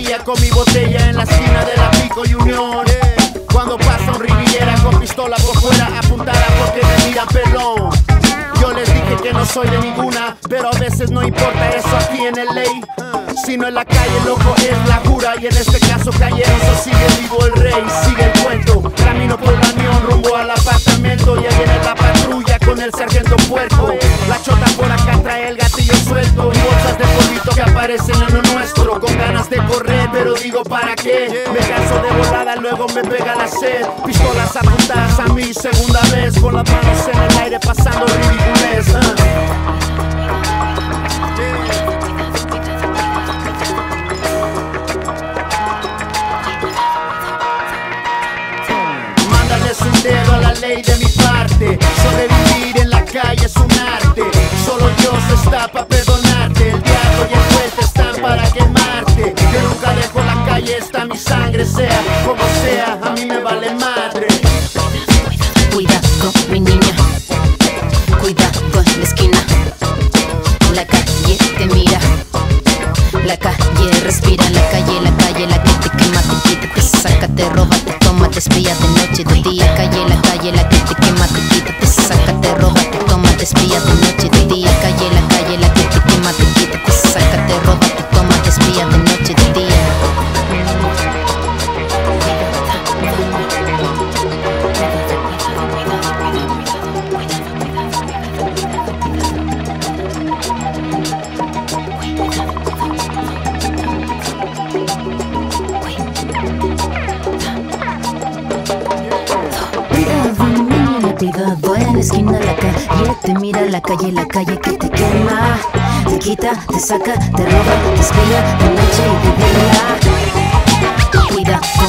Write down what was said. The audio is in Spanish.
día con mi botella en la esquina de la Pico y Unión. Cuando pasa un riviera con pistola por fuera apuntada porque me miran pelón. Yo les dije que no soy de ninguna, pero a veces no importa eso aquí en el ley. Sino en la calle, loco, es la jura. Y en este caso cayeron, sigue vivo el rey, sigue el cuento. Camino por la Unión rumbo al apartamento. Ya viene la patrulla con el sargento Puerco. La chota por acá trae el gatillo suelto y bolsas de polvito que aparecen en lo nuestro. Con ganas de correr, pero digo ¿para qué? Me canso de volada, luego me pega la sed. Pistolas apuntadas a mí, segunda vez. Con las manos en el aire pasando ridiculez. Mándales un dedo a la ley de mi parte. Sobrevivir en la calle es un arte. Solo Dios está para perdonarte. El diablo y el juez están para quemarte. Yo nunca dejo la calle, está mi sangre. Sea como sea, a mí me vale madre. Cuidado, mi niña. Cuidado en la esquina. La calle te mira. La calle respira. La calle la que te quema, te quita, te saca, te roba, te toma, te espía de noche, de día. Calle la que te quema, te quita, te saca, te roba, te toma, te espía de noche, de día. Calle la que te quema, te quita, te saca, te roba, te toma, te espía de noche, de día. Cuidado en la esquina, la calle te mira, la calle que te quema, te quita, te saca, te roba, te espía de noche y de día. Cuidado